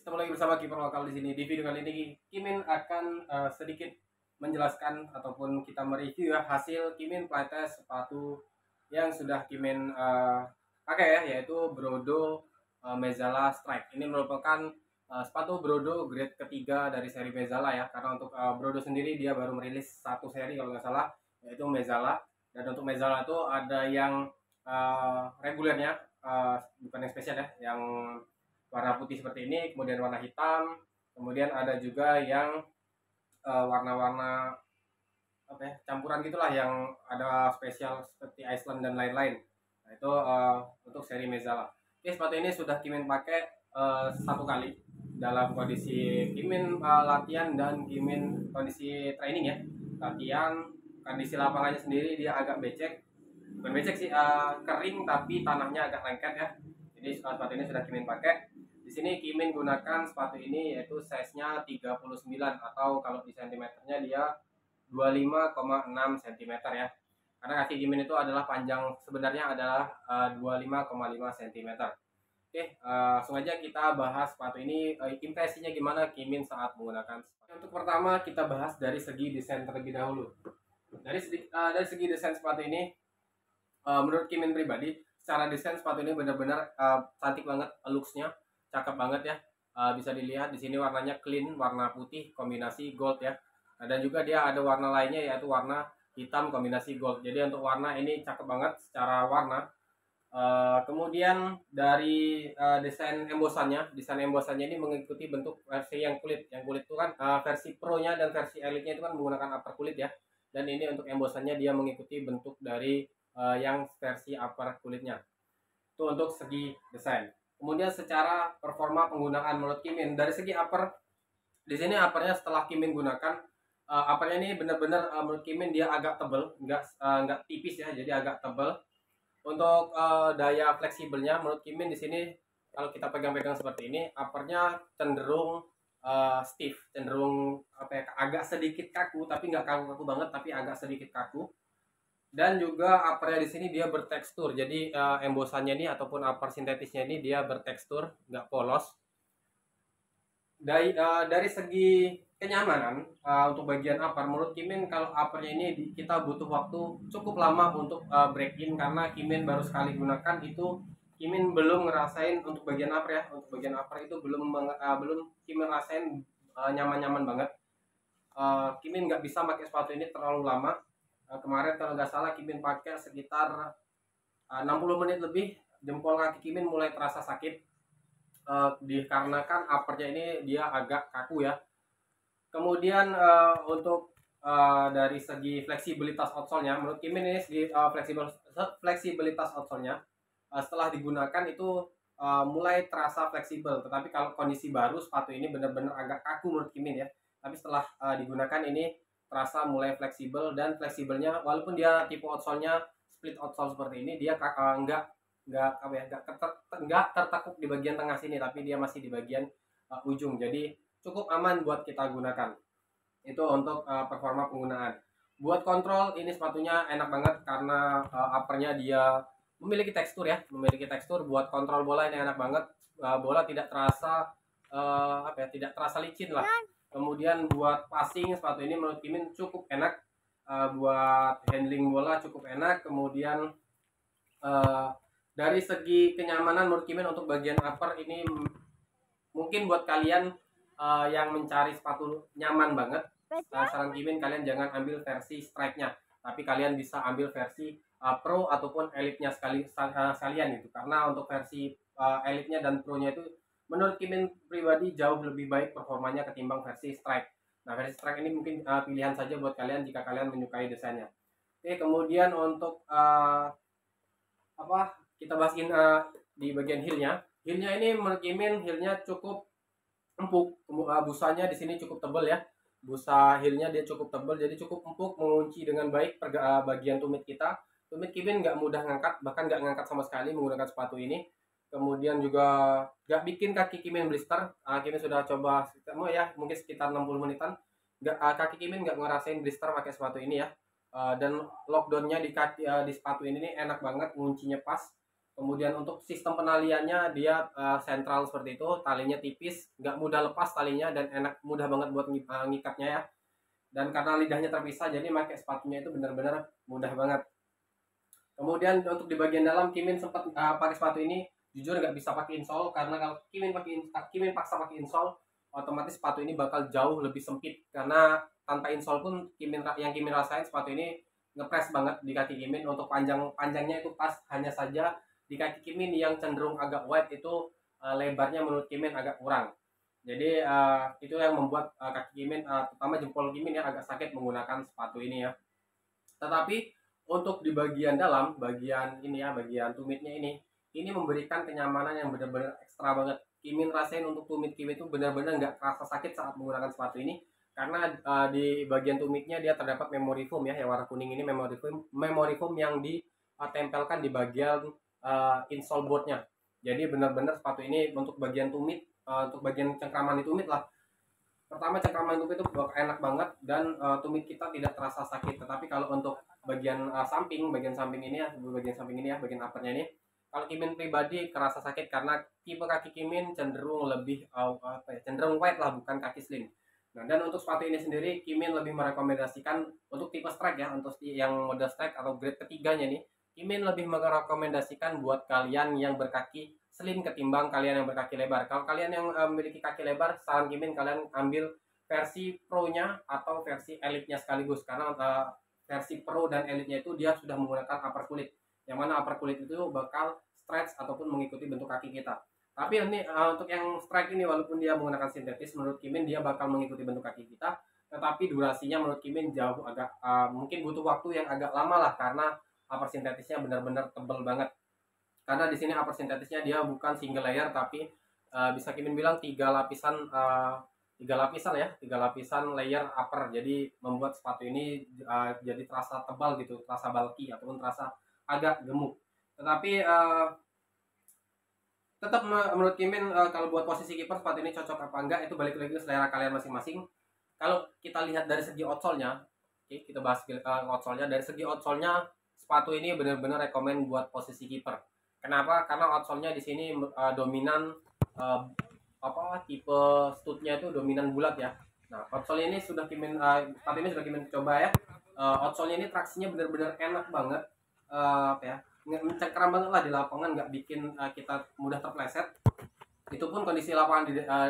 ketemu lagi bersama Kiper Lokal di sini. Di video kali ini Kimin akan sedikit menjelaskan ataupun kita mereview ya hasil Kimin playtest sepatu yang sudah Kimin pakai ya, yaitu Brodo Mezzala Strike. Ini merupakan sepatu Brodo grade ketiga dari seri Mezzala ya, karena untuk Brodo sendiri dia baru merilis satu seri kalau nggak salah, yaitu Mezzala. Dan untuk Mezzala itu ada yang regulernya, bukan yang spesial ya, yang warna putih seperti ini, kemudian warna hitam, kemudian ada juga yang warna-warna apa ya, campuran gitulah, yang ada spesial seperti Iceland dan lain-lain. Nah, itu untuk seri Mezzala. Oke, sepatu ini sudah Kimin pakai satu kali dalam kondisi Kimin latihan dan Kimin kondisi training ya. Latihan, kondisi lapangannya sendiri dia agak becek, bukan becek sih, kering tapi tanahnya agak lengket ya. Jadi sepatu ini sudah Kimin pakai. Di sini Kimin gunakan sepatu ini yaitu size-nya 39, atau kalau di sentimeternya dia 25,6 cm ya. Karena kaki Kimin itu adalah panjang sebenarnya adalah 25,5 cm. Oke, langsung aja kita bahas sepatu ini, impresinya gimana Kimin saat menggunakan sepatu. Untuk pertama kita bahas dari segi desain terlebih dahulu. Dari segi desain sepatu ini, menurut Kimin pribadi, secara desain sepatu ini benar-benar cantik banget, looks-nya cakep banget ya. Bisa dilihat di sini warnanya clean, warna putih kombinasi gold ya. Dan juga dia ada warna lainnya yaitu warna hitam kombinasi gold. Jadi untuk warna ini cakep banget secara warna. Kemudian dari desain embosannya ini mengikuti bentuk versi yang kulit. Yang kulit itu kan versi pro-nya dan versi elite-nya itu kan menggunakan upper kulit ya. Dan ini untuk embosannya dia mengikuti bentuk dari yang versi upper kulitnya. Itu untuk segi desain. Kemudian secara performa penggunaan menurut Kimin, dari segi upper, di sini uppernya setelah Kimin gunakan, uppernya ini benar-benar menurut Kimin dia agak tebal, nggak tipis ya, jadi agak tebal. Untuk daya fleksibelnya menurut Kimin di sini, kalau kita pegang-pegang seperti ini, uppernya cenderung stiff, cenderung apa ya, agak sedikit kaku, tapi nggak kaku-kaku banget, tapi agak sedikit kaku. Dan juga uppernya di sini dia bertekstur, jadi embosannya ini ataupun upper sintetisnya ini dia bertekstur, nggak polos. Dari segi kenyamanan, untuk bagian upper menurut Kimin, kalau uppernya ini kita butuh waktu cukup lama untuk break in, karena Kimin baru sekali gunakan itu. Kimin belum ngerasain untuk bagian upper ya, untuk bagian upper itu belum Kimin rasain nyaman-nyaman banget. Kimin nggak bisa pakai sepatu ini terlalu lama. Kemarin kalau nggak salah Kimin pakai sekitar 60 menit lebih, jempol kaki Kimin mulai terasa sakit, dikarenakan uppernya ini dia agak kaku ya. Kemudian untuk dari segi fleksibilitas outsole-nya, menurut Kimin ini segi fleksibilitas outsole-nya setelah digunakan itu mulai terasa fleksibel. Tetapi kalau kondisi baru sepatu ini benar-benar agak kaku menurut Kimin ya. Tapi setelah digunakan ini terasa mulai fleksibel, dan fleksibelnya walaupun dia tipe outsole-nya split outsole seperti ini, dia nggak tertekuk di bagian tengah sini, tapi dia masih di bagian ujung. Jadi cukup aman buat kita gunakan. Itu untuk performa penggunaan. Buat kontrol ini sepatunya enak banget karena uppernya dia memiliki tekstur ya, buat kontrol bola ini enak banget. Bola tidak terasa tidak terasa licin lah. Kemudian buat passing sepatu ini menurut Kimin cukup enak, buat handling bola cukup enak. Kemudian dari segi kenyamanan menurut Kimin untuk bagian upper ini mungkin buat kalian yang mencari sepatu nyaman banget, saran Kimin kalian jangan ambil versi strike-nya, tapi kalian bisa ambil versi pro ataupun elite-nya sekalian gitu. Karena untuk versi elite-nya dan pro-nya itu menurut Kimin pribadi jauh lebih baik performanya ketimbang versi strike. Nah, versi strike ini mungkin pilihan saja buat kalian jika kalian menyukai desainnya. Oke, kemudian untuk kita bahasin di bagian heel-nya. Heel-nya ini menurut Kimin heel-nya cukup empuk. Busanya di sini cukup tebal ya. Busa heel-nya dia cukup tebal, jadi cukup empuk, mengunci dengan baik bagian tumit kita. Tumit Kimin nggak mudah ngangkat, bahkan nggak ngangkat sama sekali menggunakan sepatu ini. Kemudian juga nggak bikin kaki Kimin blister. Kimin sudah coba ya, mungkin sekitar 60 menitan. Kaki Kimin nggak ngerasain blister pakai sepatu ini ya. Dan lockdownnya di sepatu ini nih enak banget, nguncinya pas. Kemudian untuk sistem penaliannya dia sentral seperti itu, talinya tipis, nggak mudah lepas talinya dan enak, mudah banget buat ngikatnya ya. Dan karena lidahnya terpisah, jadi pakai sepatunya itu benar-benar mudah banget. Kemudian untuk di bagian dalam, Kimin sempat pakai sepatu ini jujur nggak bisa pakai insole, karena kalau Kimin paksa pakai insole, otomatis sepatu ini bakal jauh lebih sempit, karena tanpa insole pun yang Kimin rasain sepatu ini ngepres banget di kaki Kimin. Untuk panjangnya itu pas, hanya saja di kaki Kimin yang cenderung agak wide itu lebarnya menurut Kimin agak kurang. Jadi itu yang membuat kaki Kimin, terutama jempol Kimin ya, agak sakit menggunakan sepatu ini ya. Tetapi untuk di bagian dalam, bagian ini ya, bagian tumitnya ini memberikan kenyamanan yang benar-benar ekstra banget. Kimin rasain untuk tumit Kimin itu benar-benar nggak kerasa sakit saat menggunakan sepatu ini, karena di bagian tumitnya dia terdapat memory foam ya, yang warna kuning ini memory foam yang ditempelkan di bagian insole boardnya. Jadi benar-benar sepatu ini untuk bagian tumit, untuk bagian cengkraman di tumit lah, pertama cengkraman tumit itu enak banget, dan tumit kita tidak terasa sakit. Tetapi kalau untuk bagian bagian samping ini ya, bagian uppernya ini, kalau Kimin pribadi kerasa sakit karena tipe kaki Kimin cenderung lebih cenderung wide lah, bukan kaki slim. Nah, dan untuk sepatu ini sendiri Kimin lebih merekomendasikan untuk tipe strike ya, untuk yang model strike atau grade ketiganya nih, Kimin lebih merekomendasikan buat kalian yang berkaki slim ketimbang kalian yang berkaki lebar. Kalau kalian yang memiliki kaki lebar, saran Kimin kalian ambil versi pro-nya atau versi elite-nya sekaligus, karena versi pro dan elite-nya itu dia sudah menggunakan upper kulit, yang mana upper kulit itu bakal stretch ataupun mengikuti bentuk kaki kita. Tapi ini untuk yang strike ini, walaupun dia menggunakan sintetis, menurut Kimin dia bakal mengikuti bentuk kaki kita, tetapi durasinya menurut Kimin jauh agak mungkin butuh waktu yang agak lama lah, karena upper sintetisnya benar-benar tebal banget. Karena di sini upper sintetisnya dia bukan single layer, tapi bisa Kimin bilang tiga lapisan ya, tiga lapisan layer upper. Jadi membuat sepatu ini jadi terasa tebal gitu, terasa bulky ataupun terasa agak gemuk. Tetapi tetap menurut Kimin kalau buat posisi kiper sepatu ini cocok apa enggak itu balik lagi ke selera kalian masing-masing. Kalau kita lihat dari segi outsole-nya, oke, kita bahas outsole-nya. Dari segi outsole-nya, sepatu ini benar-benar rekomend buat posisi kiper. Kenapa? Karena outsole-nya di sini dominan tipe stud-nya itu dominan bulat ya. Nah, outsole ini sudah Kimin sepatu ini sudah Kimin coba ya. Outsole-nya ini traksinya benar-benar enak banget. Mencengkeram banget lah di lapangan, nggak bikin kita mudah terpleset. Itu pun kondisi lapangan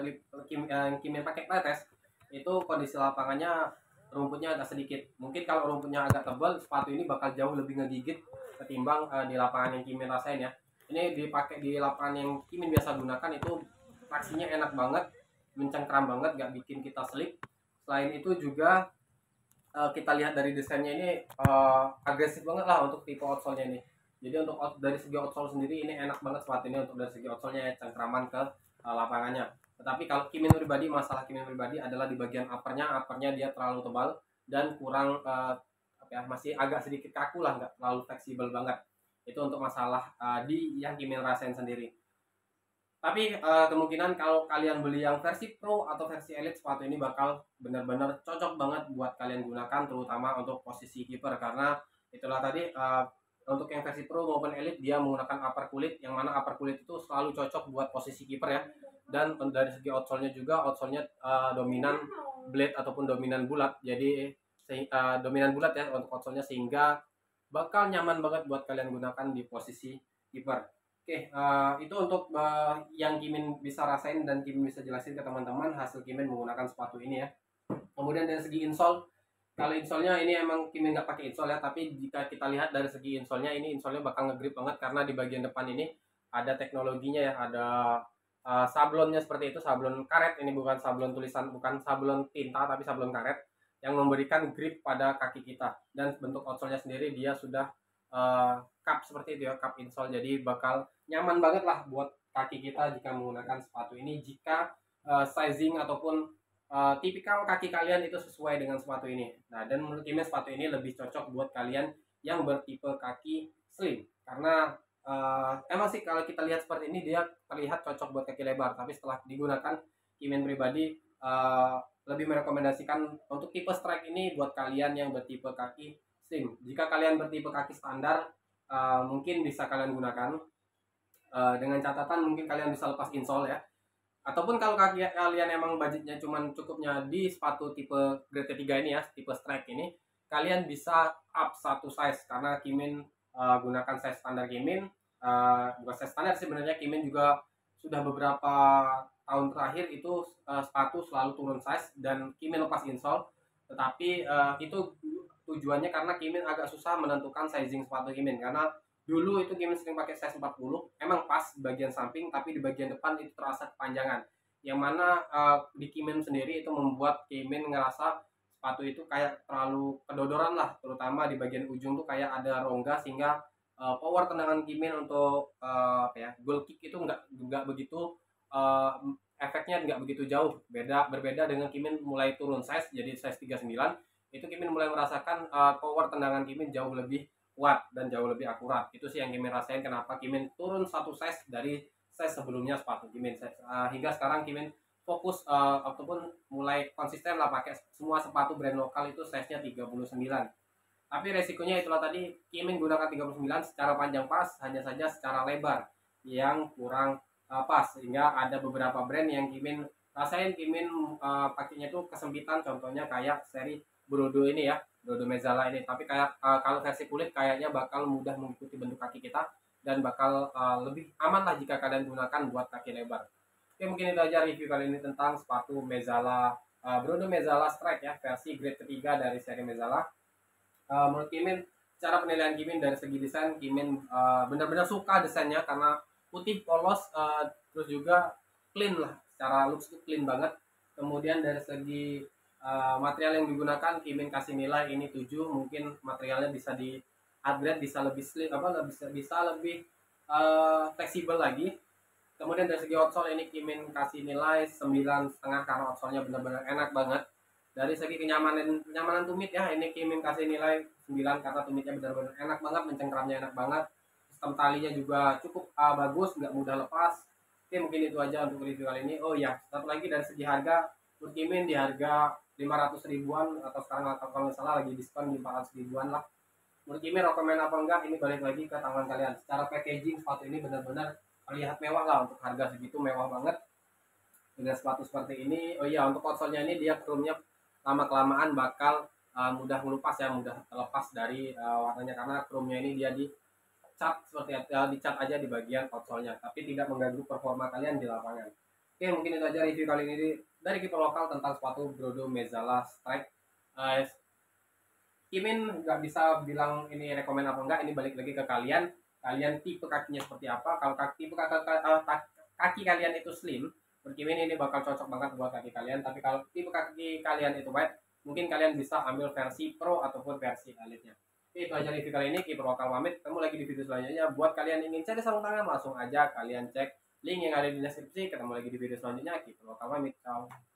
Kimin pakai playtest, itu kondisi lapangannya rumputnya agak sedikit. Mungkin kalau rumputnya agak tebal, sepatu ini bakal jauh lebih ngegigit ketimbang di lapangan yang Kimin rasain ya. Ini dipakai di lapangan yang Kimin biasa gunakan, itu traksinya enak banget, mencengkeram banget, nggak bikin kita slip. Selain itu juga kita lihat dari desainnya ini agresif banget lah untuk tipe outsole-nya ini. Jadi untuk dari segi outsole sendiri ini enak banget sepatu ini, untuk dari segi outsole-nya ya, cengkraman ke lapangannya. Tetapi kalau masalah Kimin pribadi adalah di bagian uppernya dia terlalu tebal dan kurang masih agak sedikit kaku lah, nggak terlalu fleksibel banget. Itu untuk masalah di yang Kimin rasain sendiri. Tapi kemungkinan kalau kalian beli yang versi pro atau versi elite, sepatu ini bakal benar-benar cocok banget buat kalian gunakan, terutama untuk posisi kiper, karena itulah tadi untuk yang versi pro maupun elite dia menggunakan upper kulit, yang mana upper kulit itu selalu cocok buat posisi kiper ya. Dan dari segi outsole-nya juga, outsole-nya dominan blade ataupun dominan bulat, jadi dominan bulat ya untuk outsole-nya, sehingga bakal nyaman banget buat kalian gunakan di posisi kiper. Oke, itu untuk yang Kimin bisa rasain dan Kimin bisa jelasin ke teman-teman hasil Kimin menggunakan sepatu ini ya. Kemudian dari segi insole, kalau insole-nya ini emang Kimin nggak pakai insole ya, tapi jika kita lihat dari segi insole-nya, ini insole-nya bakal ngegrip banget, karena di bagian depan ini ada teknologinya ya, ada sablonnya seperti itu, sablon karet. Ini bukan sablon tulisan, bukan sablon tinta, tapi sablon karet yang memberikan grip pada kaki kita. Dan bentuk outsole-nya sendiri dia sudah cup seperti itu ya, cup insole. Jadi bakal nyaman banget lah buat kaki kita jika menggunakan sepatu ini, jika sizing ataupun tipikal kaki kalian itu sesuai dengan sepatu ini. Nah, dan menurut Kimin sepatu ini lebih cocok buat kalian yang bertipe kaki slim, karena emang sih kalau kita lihat seperti ini dia terlihat cocok buat kaki lebar, tapi setelah digunakan Kimin pribadi lebih merekomendasikan untuk tipe strike ini buat kalian yang bertipe kaki slim. Jika kalian bertipe kaki standar, mungkin bisa kalian gunakan, Dengan catatan mungkin kalian bisa lepas insole ya. Ataupun kalau kalian emang budgetnya cuman cukupnya di sepatu tipe grade ketiga ini ya, tipe strike ini, kalian bisa up satu size karena Kimin gunakan size standar Kimin. Bukan size standar sih sebenarnya, Kimin juga sudah beberapa tahun terakhir itu sepatu selalu turun size dan Kimin lepas insole. Tetapi itu tujuannya karena Kimin agak susah menentukan sizing sepatu Kimin, karena dulu itu Kimin sering pakai size 40, emang pas di bagian samping, tapi di bagian depan itu terasa kepanjangan. Yang mana di Kimin sendiri itu membuat Kimin ngerasa sepatu itu kayak terlalu kedodoran lah, terutama di bagian ujung tuh kayak ada rongga, sehingga power tendangan Kimin untuk apa ya, goal kick itu nggak begitu uh, efeknya nggak begitu jauh. Berbeda dengan Kimin mulai turun size jadi size 39, itu Kimin mulai merasakan power tendangan Kimin jauh lebih kuat dan jauh lebih akurat. Itu sih yang Kimin rasain kenapa Kimin turun satu size dari size sebelumnya sepatu Kimin. Hingga sekarang Kimin fokus ataupun mulai konsisten lah pakai semua sepatu brand lokal itu size-nya 39. Tapi resikonya itulah tadi, Kimin gunakan 39 secara panjang pas, hanya saja secara lebar yang kurang pas, sehingga ada beberapa brand yang Kimin rasain Kimin pakainya tuh kesempitan, contohnya kayak seri Brodo ini ya, Brodo Mezzala ini. Tapi kayak kalau versi kulit kayaknya bakal mudah mengikuti bentuk kaki kita dan bakal lebih aman lah jika kalian gunakan buat kaki lebar. Oke, mungkin itu aja review kali ini tentang sepatu Mezzala, Brodo Mezzala Strike ya, versi grade ketiga dari seri Mezzala. Menurut Kimin, cara penilaian Kimin dari segi desain, Kimin benar-benar suka desainnya karena putih polos, terus juga clean lah, secara looks itu clean banget. Kemudian dari segi material yang digunakan, Kimin kasih nilai ini 7. Mungkin materialnya bisa di upgrade, bisa lebih slim, bisa lebih fleksibel lagi. Kemudian dari segi outsole ini Kimin kasih nilai 9,5 karena outsole-nya benar-benar enak banget. Dari segi kenyamanan tumit ya, ini Kimin kasih nilai 9 karena tumitnya benar-benar enak banget, mencengkramnya enak banget. Sistem talinya juga cukup bagus, nggak mudah lepas. Oke, mungkin itu aja untuk review kali ini. Oh ya, satu lagi dari segi harga, menurut Kimin di harga 500 ribuan, atau sekarang kalau nggak salah lagi diskon di 400 ribuan lah. Menurut Kimin rekomend apa enggak, ini balik lagi ke tangan kalian. Secara packaging sepatu ini benar-benar terlihat mewah lah, untuk harga segitu mewah banget dengan sepatu seperti ini. Oh iya, untuk outsole-nya ini dia chrome-nya lama kelamaan bakal mudah melupas ya, mudah terlepas dari warnanya, karena chrome-nya ini dia dicat seperti dicat aja di bagian outsole-nya, tapi tidak mengganggu performa kalian di lapangan. Oke, mungkin itu aja review kali ini dari Keeper Lokal tentang sepatu Brodo Mezzala Strike. Kimin nggak bisa bilang ini rekomend apa enggak, ini balik lagi ke kalian. Kalian tipe kakinya seperti apa? Kalau tipe kaki kalian itu slim, Kimin ini bakal cocok banget buat kaki kalian. Tapi kalau tipe kaki kalian itu wide, mungkin kalian bisa ambil versi pro ataupun versi elite-nya. Oke, itu aja review kali ini. Keeper Lokal pamit. Ketemu lagi di video selanjutnya. Buat kalian yang ingin cari sarung tangan, langsung aja kalian cek link yang ada di deskripsi. Ketemu lagi di video selanjutnya. Keeper Lokal pamit. Ciao.